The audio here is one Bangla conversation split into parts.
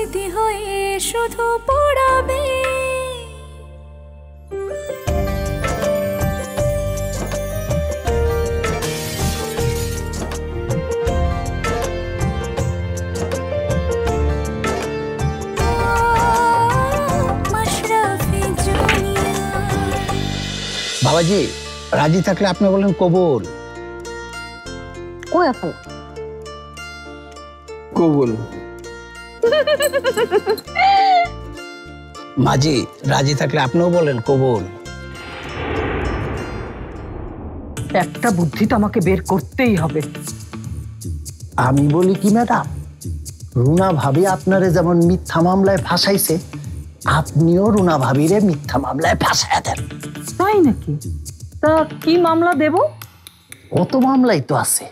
স্মৃতি হয়ে শুধু পড়াবে। বাবাজি রাজি থাকলে আপনি বলেন কবুল। কবুল। মাঝি রাজি থাকলে আপনিও বলেন কবুল। একটা বুদ্ধি তো আমাকে বের করতেই হবে। আমি বলি কি ম্যাডাম, রুনা ভাবি আপনারে যেমন মিথ্যা মামলায় ফাঁসাইছে, আপনিও রুনা ভাবিরে মিথ্যা মামলায় ফাঁসায় দেন। তাই নাকি? তা কি মামলা দেব? কত মামলাই তো আছে।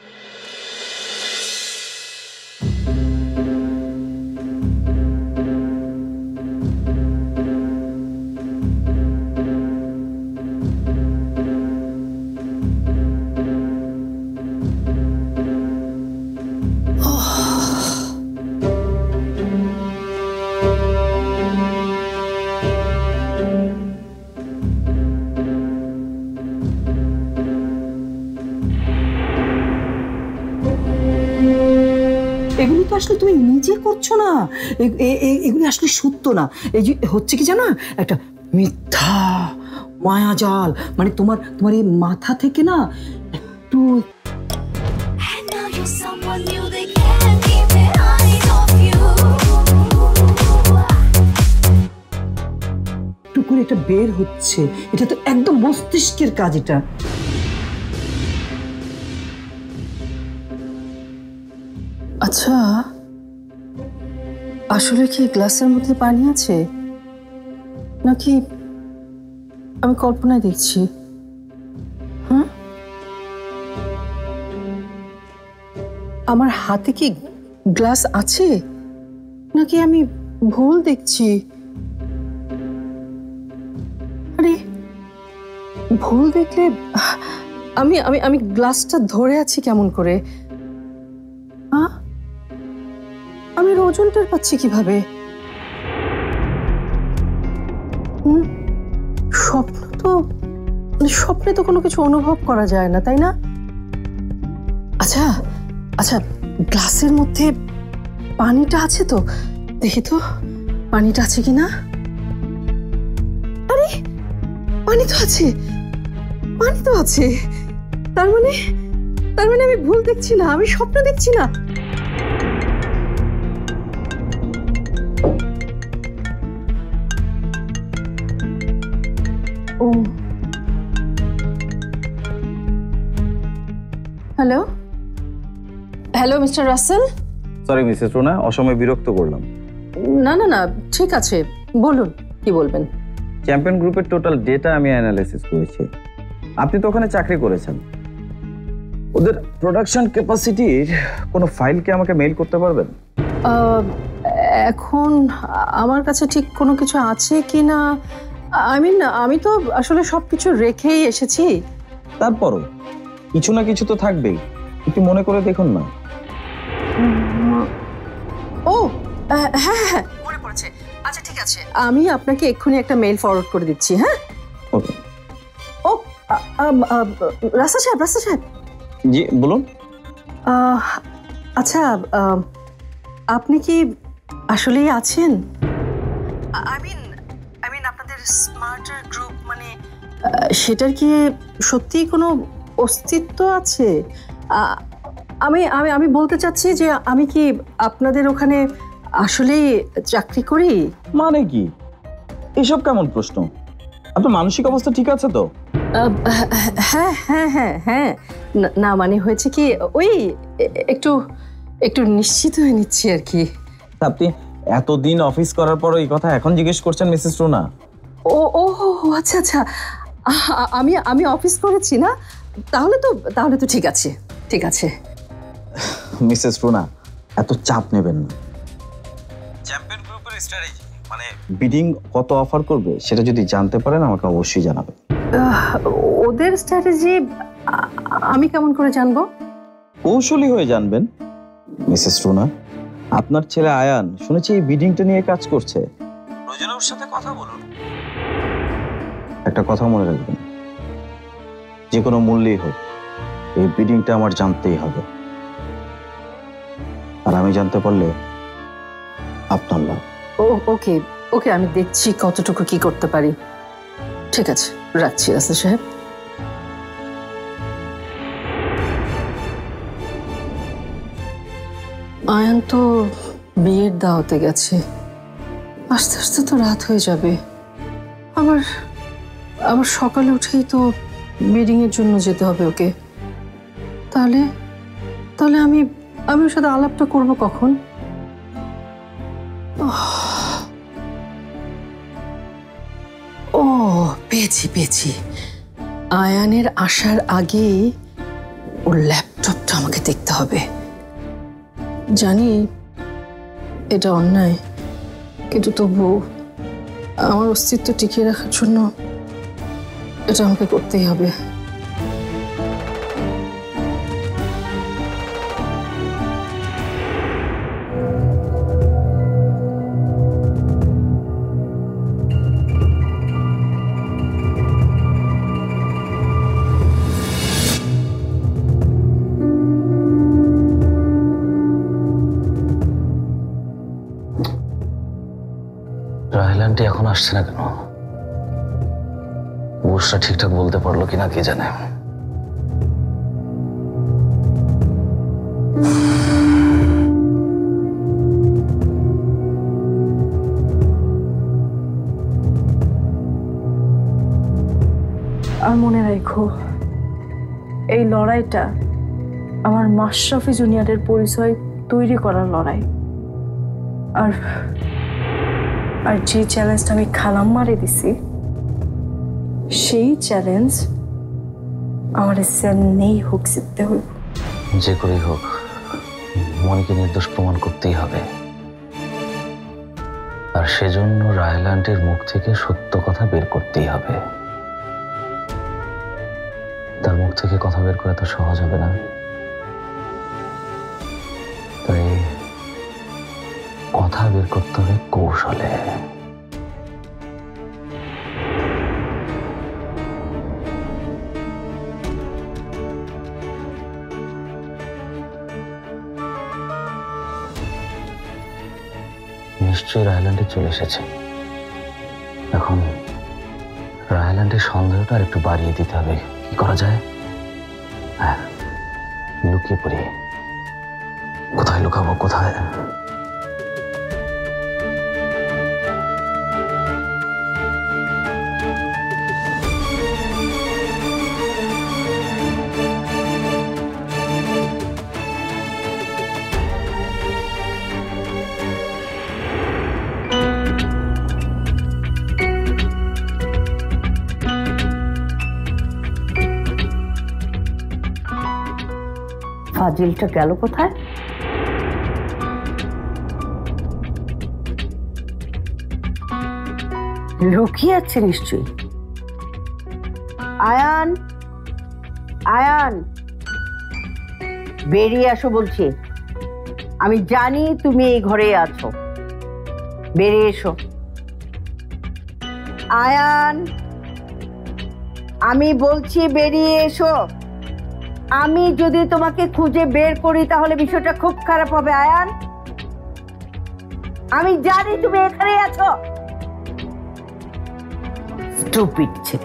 এগুলো তো আসলে তুমি নিজে করছো না, এগুলো আসলে সত্য না। এই যে হচ্ছে কি জানো, একটা মিথ্যা মায়াজাল, মানে তোমার এই মাথা থেকে না একটু করে এটা বের হচ্ছে। এটা তো একদম মস্তিষ্কের কাজ। এটা আচ্ছা, আসলে কি গ্লাসের মধ্যে পানি আছে নাকি আমি কল্পনায় দেখছি? হ্যাঁ, আমার হাতে কি গ্লাস আছে নাকি আমি ভুল দেখছি? আরে ভুল দেখলে আমি আমি আমি গ্লাসটা ধরে আছি কেমন করে? আমি ওজন টের পাচ্ছি কিভাবে? স্বপ্নে তো কোনো কিছু অনুভব করা যায় না, তাই না? আচ্ছা আচ্ছা, গ্লাসের মধ্যে পানিটা আছে তো, দেখি তো পানিটা আছে কিনা। আরে পানি তো আছে, পানি তো আছে। তার মানে আমি ভুল দেখছি না, আমি স্বপ্ন দেখছি না। ও hello hello mister Russell. Sorry missus Runa, অসময়ে বিরক্ত করলাম। না না না, ঠিক আছে, বলুন কি বলবেন। চ্যাম্পিয়ন গ্রুপের টোটাল ডেটা আমি অ্যানালাইসিস করেছি। আপনি তো ওখানে চাকরি করেছেন, ওদের প্রোডাকশন ক্যাপাসিটির কোনো ফাইল কি আমাকে মেইল করতে পারবেন? এখন আমার কাছে ঠিক কোনো কিছু আছে কি না, আমি তো আসলে সবকিছু রেখেই এসেছি। তারপরও কিছু না কিছু তো থাকবেই, একটু মনে করে দেখুন না। ও হ্যাঁ হ্যাঁ, মনে পড়েছে। আচ্ছা ঠিক আছে, আমি আপনাকে এক্ষুনি একটা মেইল ফরওয়ার্ড করে দিচ্ছি। হ্যাঁ ওকে। ও রাসা সাহেব জি বলুন। আচ্ছা, আপনি কি আসলেই আছেন? আই মিন আপনাদের স্মার্টার গ্রুপ, মানে সেটার কি সত্যিই কোনো অস্তিত্ব আছে? আমি বলতে চাচ্ছি যে আমি কি আপনাদের ওখানে আসলেই চাকরি করি? মানে কি এসব কেমন প্রশ্ন? আপনার মানসিক অবস্থা ঠিক আছে তো? হ্যাঁ হ্যাঁ হ্যাঁ হ্যাঁ, না মানে হয়েছে কি, ওই একটু নিশ্চিত হয়ে নিচ্ছি আর কি। আপনি এতদিন অফিস করার পর এই কথা এখন জিজ্ঞেস করছেন মিসেস রুনা? ও ও আচ্ছা আচ্ছা, আমি অফিস করেছি না, তাহলে তো ঠিক আছে ঠিক আছে। মিসেস রুনা, এত চাপ নেবেন না। চ্যাম্পিয়ন গ্রুপের স্ট্র্যাটেজি, মানে বিডিং কত অফার করবে সেটা যদি জানতে পারেন আমাকে অবশ্যই জানাবেন। ওদের স্ট্র্যাটেজি আমি কেমন করে জানবো? কৌশলী হয়ে জানবেন মিসেস রুনা। আপনার ছেলে আয়ান শুনেছি এই বিডিংটা নিয়ে কাজ করছে, প্রয়োজনে ওর সাথে কথা বলুন। একটা কথা মনে রাখবেন, যে কোনো মূল্যেই হোক এই বিডিংটা আমার জানতেই হবে, আর আমি জানতে পারলে আপনার লাভ। ওকে ওকে, আমি দেখছি কতটুকু কি করতে পারি। ঠিক আছে, রাখছি আসিফ সাহেব। আয়ান তো বিয়ের দাওয়াতে গেছে, আস্তে আস্তে তো রাত হয়ে যাবে। আবার আবার সকালে উঠেই তো মিটিং এর জন্য যেতে হবে ওকে। তাহলে তাহলে আমি আমি ওর সাথে আলাপটা করবো কখন? ও পেয়েছি। আয়ানের আসার আগে ওর ল্যাপটপটা আমাকে দেখতে হবে। জানি এটা অন্যায়, কিন্তু তবু আমার অস্তিত্ব টিকিয়ে রাখার জন্য এটা আমাকে করতেই হবে। রাহেলানটি এখন আসছে না কেন? বুসরা ঠিকঠাক বলতে পারলো কিনা কে জানে। আর মনে রাখো, এই লড়াইটা আমার মাশরাফি জুনিয়রের পরিচয় তৈরি করার লড়াই। আর আর যে চ্যালেঞ্জটা আমি খালাম্মারে দিছি, সেই চ্যালেঞ্জ আমার নেই হোক জিততে হইব। যে করেই হোক মনিকে নির্দোষ প্রমাণ করতেই হবে, আর সেজন্য রাহেলানটির মুখ থেকে সত্য কথা বের করতেই হবে। তার মুখ থেকে কথা বের করা তো সহজ হবে না, তাই কথা বের করতে হবে কৌশলে। নিশ্চয়ই রাহেলানটি চলে এসেছে। এখন রাহেলানটির সন্দেহটা আর একটু বাড়িয়ে দিতে হবে। কি করা যায়? হ্যাঁ, লুকিয়ে পড়ি। কোথায় লুকাবো? কোথায়? ফাজিলটা গেল কোথায়? লুকিয়ে আছে নিশ্চয়ই। আয়ান, আয়ান, বেরিয়ে আসো বলছি। আমি জানি তুমি এই ঘরে আছো, বেরিয়ে এসো। আয়ান, আমি বলছি বেরিয়ে এসো। আমি যদি তোমাকে খুঁজে বের করি তাহলে বিষয়টা খুব খারাপ হবে। আয়ান, আমি জানি তুমি এখানেই আছো। স্টুপিড ছেলে।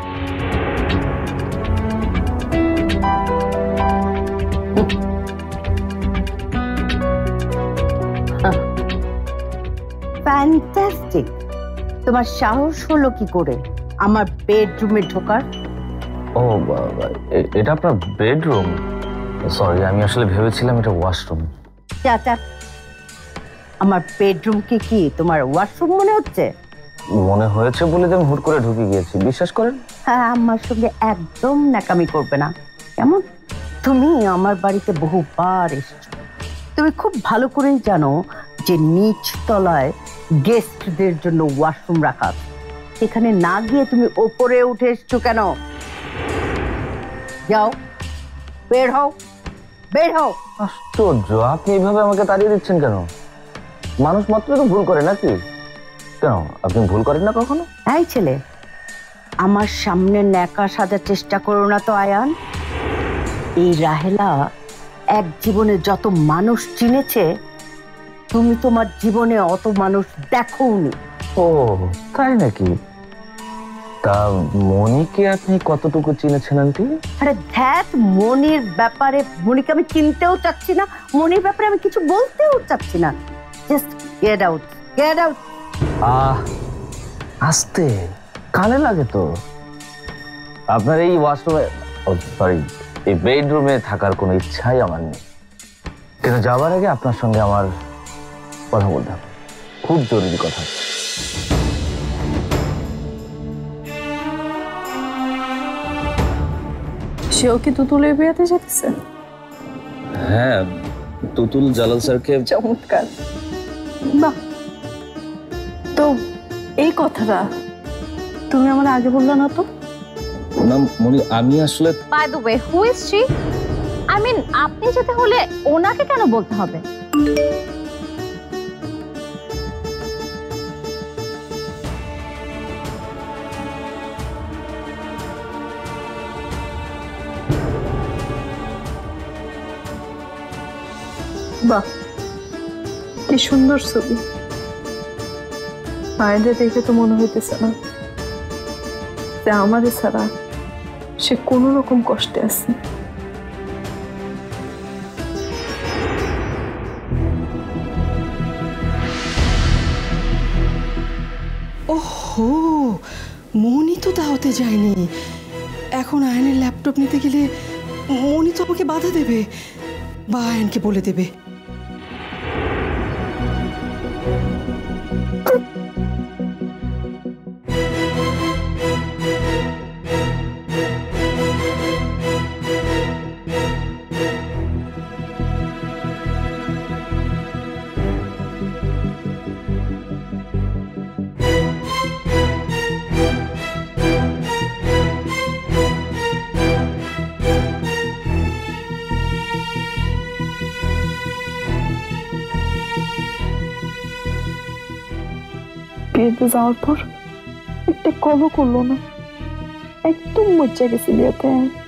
ফ্যান্টাস্টিক। তোমার সাহস হলো কি করে আমার বেডরুমে ঢোকার? ও, এটা আপনার বেডরুম? সরি, আমি আসলে ভেবেছিলাম এটা ওয়াশরুম। চাচা, আমার বেডরুমকে কি তোমার ওয়াশরুম মনে হচ্ছে? মনে হয়েছে বলে আমি হুট করে ঢুকে গিয়েছি, বিশ্বাস করেন। হ্যাঁ, আমার সঙ্গে একদম ন্যাকামি করবে না, কেমন? তুমি আমার বাড়িতে বহুবার এসেছো, তুমি খুব ভালো করেই জানো যে নিচ তলায় গেস্টদের জন্য ওয়াশরুম রাখা আছে। সেখানে না গিয়ে তুমি ওপরে উঠে এসছো কেন? যাও, বের হও, বের হও। আশ্চর্য, আপনি এইভাবে আমাকে তাড়িয়ে দিচ্ছেন কেন? মানুষ মাত্র তো ভুল করে নাকি? কেন আপনি ভুল করেন না কখনো? এই ছেলে, আমার সামনে ন্যাকা সাজার চেষ্টা করো না তো আয়ান। এই রাহেলা এক জীবনে যত মানুষ চিনেছে, তুমি তোমার জীবনে অত মানুষ দেখোনি। ও তাই নাকি? তা মনিকে আপনি কতটুকু চিনেছেন আন্টি? আরে ধ্যাত, মনির ব্যাপারে, মনিকে আমি চিনতেও চাচ্ছি না, মনির ব্যাপারে আমি কিছু বলতেও চাচ্ছি না। Just get out, get out. আস্তে, কানে লাগে তো। আপনার এই ওয়াশরুমে, সরি, এই বেডরুমে থাকার কোনো ইচ্ছাই আমার নেই, কিন্তু যাবার আগে আপনার সঙ্গে আমার কথা বলতে হবে, খুব জরুরি কথা। সেও কি তুতুলের বিয়েতে যেতেছে? হ্যাঁ, তুতুল জালাল স্যারকে। চমৎকার, বাহ। তো এই কথাটা তুমি আমার আগে বললে না তো? না মনি, আমি আসলে by the way, who is she? I mean, আপনি যেতে হলে ওনাকে কেন বলতে হবে? বাহ, কি সুন্দর ছবি। আয়না দেখে তো মনে হইতেছে না যে আমাদের ছাড়া সে কোনো রকম কষ্টে আছে। ওহো, মনি তো দাওয়াতে যায়নি। এখন আয়নের ল্যাপটপ নিতে গেলে মনি তো আমাকে বাধা দেবে বা আয়নকে বলে দেবে। বিয়েতে যাওয়ার পর একটা কলও করলো না, একদম মজা গেছে বিয়েতে।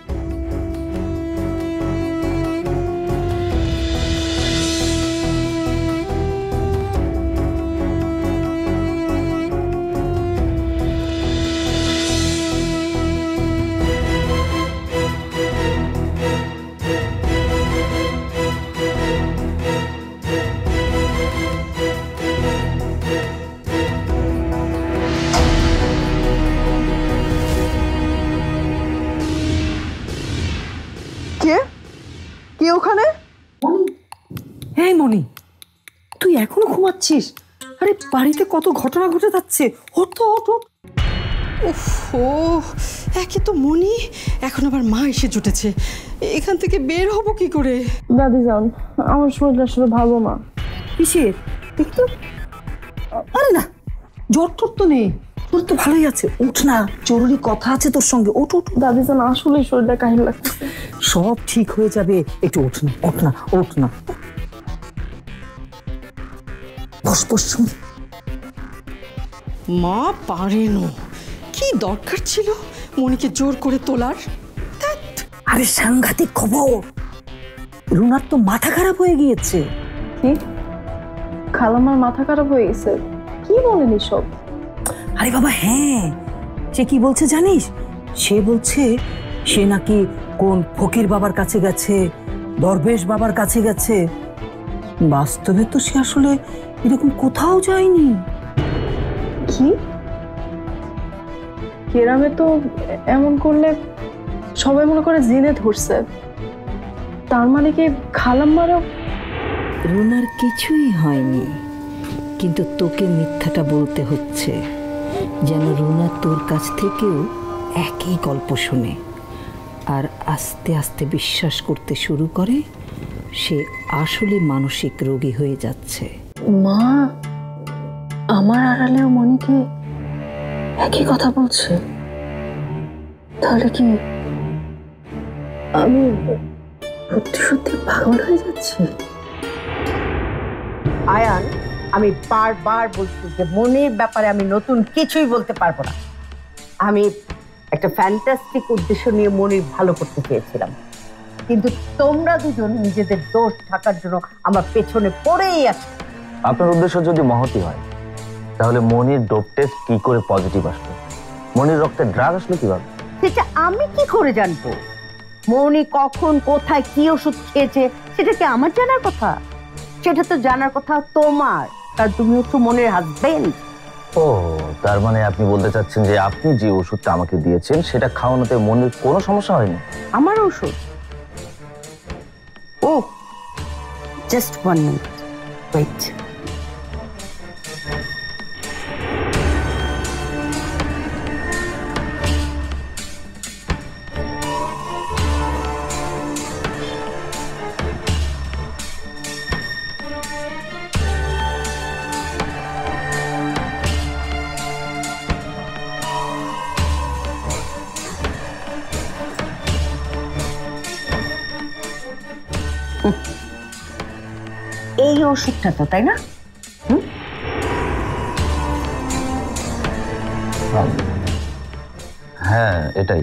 কে কে ওখানে? এই মনি, তুই এখনো ঘুমাচ্ছিস? আরে বাড়িতে কত ঘটনা ঘটে যাচ্ছে, ওঠ তো, ওঠ ওঠ। ওফো, একে তো মনি, এখন আবার মা এসে জুটেছে। এখান থেকে বের হব কি করে? দাদি যান, আমার শরীর আসলে ভালো না। কিসের দেখতো? আরে না, জ্বর টর তো নেই, তোর তো ভালোই আছে। উঠ না, জরুরি কথা আছে তোর সঙ্গে। ওঠ ওঠ। দাদি যান, আসলে শরীরটা কাহিল লাগছে। সব ঠিক হয়ে যাবে, একটু ওঠ না, ওঠ না, ওঠ না। বস বস, শুন। মা পারেনো, কি দরকার ছিল মনিকে জোর করে তোলার? আরে সাংঘাতিক খবর, রুনার তো মাথা খারাপ হয়ে গিয়েছে। কি? খালামার মাথা খারাপ হয়ে গেছে? কি বলেন সব? আরে বাবা হ্যাঁ, সে কি বলছে জানিস? সে বলছে সে নাকি কোন ফকির বাবার কাছে গেছে, দরবেশ বাবার কাছে গেছে। বাস্তবে তো সে আসলে এরকম কোথাও যায়নি। কি? কেরামে তো এমন করলে সবাই মনে করে জেনে ধরছে। তার মানে কি খালাম্মারও? রুনার কিছুই হয়নি, কিন্তু তোকে মিথ্যাটা বলতে হচ্ছে যেন রুনা তোর কাছ থেকেও একই গল্প শুনে আর আস্তে আস্তে বিশ্বাস করতে শুরু করে সে আসলে মানসিক রোগী হয়ে যাচ্ছে। মা আমার আড়ালেও মনিকে একই কথা বলছে? তাহলে কি আমি সত্যি সত্যি পাগল হয়ে যাচ্ছে। আয়ান, আমি বারবার বলছি যে মনির ব্যাপারে আমি নতুন কিছুই বলতে পারবো না। আমি একটা ফ্যান্টাস্টিক উদ্দেশ্য নিয়ে মনির ভালো করতে চেয়েছিলাম, কিন্তু তোমরা দুজন নিজেদের দোষ ঢাকার জন্য আমার পেছনে পড়েই আছো। আপনার উদ্দেশ্য যদি মহতি হয় তাহলে মনির ডোপ টেস্ট কি করে পজিটিভ আসলো? মনির রক্তে ড্রাগ আসলো কিভাবে? সেটা আমি কি করে জানবো? মনি কখন কোথায় কি ওষুধ খেয়েছে সেটা কি আমার জানার কথা? সেটা তো জানার কথা তোমার, কারণ তুমি হচ্ছে মনির হাজবেন্ড। ও, তার মানে আপনি বলতে চাচ্ছেন যে আপনি যে ওষুধটা আমাকে দিয়েছেন সেটা খাওয়ানোতে মনির কোনো সমস্যা হয়নি? আমার ওষুধ? ও, জাস্ট 1 মিনিট ওয়েট। এই ওষুধটা তো, তাই না? হ্যাঁ, এটাই।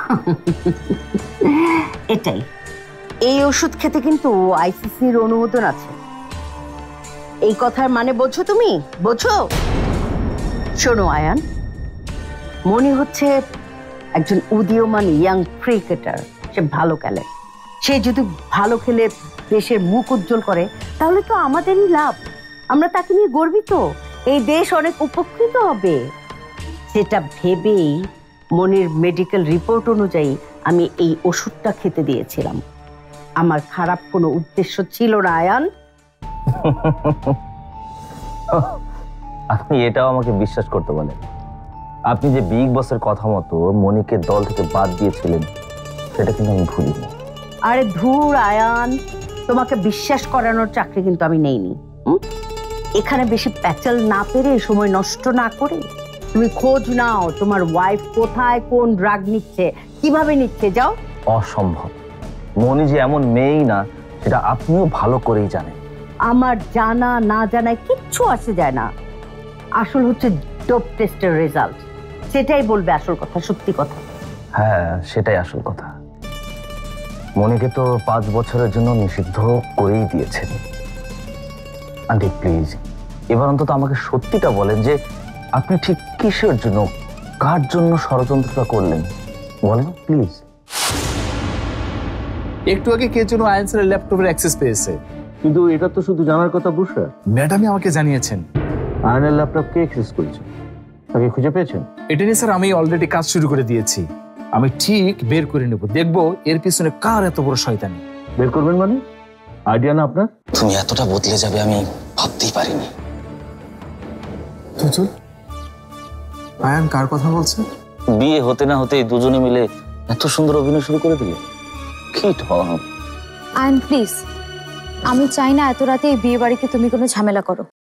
এটাই। এই ওষুধ খেতে কিন্তু আইসিসির অনুমোদন আছে। এই কথার মানে বোঝো তুমি? বোঝো? শোনো আয়ান, মনি হচ্ছে একজন উদীয়মান ইয়াং ক্রিকেটার। সে ভালো খেলে। সে যদি ভালো খেলে দেশের মুখ উজ্জ্বল করে তাহলে তো আমাদেরই লাভ। আমরা তাকে নিয়ে গর্বিত। এই দেশ অনেক উপকৃত হবে। সেটা ভেবেই মনির মেডিকেল রিপোর্ট অনুযায়ী আমি এই ওষুধটা খেতে দিয়েছিলাম। আমার খারাপ কোনো উদ্দেশ্য ছিল না আয়ান। আপনি এটাও আমাকে বিশ্বাস করতে বলেন? আপনি যে বিগ বসের কথা মতো মনিকে দল থেকে বাদ দিয়েছিলেন সেটা কিন্তু আমি ভুলিনি। আরে ধুর আয়ান, তোমাকে বিশ্বাস করানোর চাকরি কিন্তু আমি নেইনি। এখানে বেশি প্যাচাল না পেরে সময় নষ্ট না করে তুমি খোঁজ নাও তোমার ওয়াইফ কোথায় কোন ড্রাগ নিচ্ছে, কিভাবে নিচ্ছে। যাও। অসম্ভব। মনি যে এমন মেয়েই না সেটা আপনিও ভালো করেই জানেন। আমার জানা না জানায় কিচ্ছু আসে যায় না। আসল হচ্ছে ডোপ টেস্টের রেজাল্ট। সেটাই বলবে আসল কথা, সত্যি কথা। হ্যাঁ, সেটাই আসল কথা। মনিকে তো 5 বছরের জন্য নিষিদ্ধ করেই দিয়েছেন। আন্টি প্লিজ, এবার অন্তত আমাকে সত্যিটা বলেন যে আপনি ঠিক কিসের জন্য, কার জন্য ষড়যন্ত্রটা করলেন? বলেন প্লিজ। একটু আগে কে যেন আয়ান স্যারের ল্যাপটপের অ্যাক্সেস পেয়েছে। কিন্তু এটা তো শুধু জানার কথা বুঝছে। ম্যাডামই আমাকে জানিয়েছেন। আয়নের ল্যাপটপ কে অ্যাক্সেস করেছে? তাকে খুঁজে পেয়েছেন? এটা নিয়ে স্যার আমি অলরেডি কাজ শুরু করে দিয়েছি। আমি ঠিক বের করে নেব, দেখবো এর পিছনে কার এত বড় শয়তানি। বের করবেন মানে? আইডিয়া না আপনার? তুমি এতটা বদলে যাবে আমি ভাবতেই পারিনি। তুতুল, আয়ান কার কথা বলছে? বিয়ে হতে না হতে দুজনে মিলে এত সুন্দর অভিনয় শুরু করে দিলে। কি ঢং! আয়ন প্লিজ, আমি চাই না এত রাতে এই বিয়ে বাড়িতে তুমি কোনো ঝামেলা করো।